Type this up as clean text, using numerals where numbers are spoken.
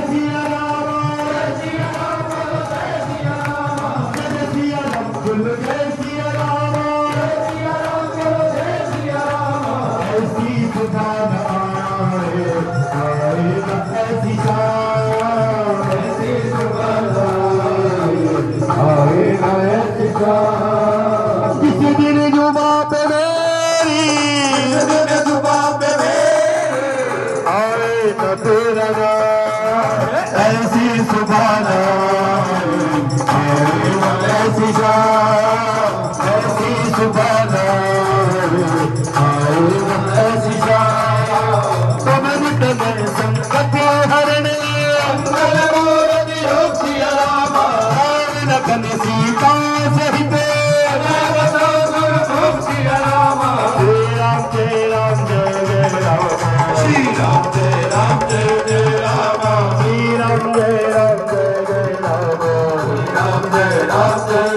ऐसी सुभाना ऐसी शान ऐसी सुभाना ऐसी शान तुम निकले संकट हरणे मंगल मूर्ति योग सिया रामा लगन सीता सहित सिया रामा जय राम जय राम श्री राम जय जय राम श्री राम जय राम जय राम श्री राम जय राम जय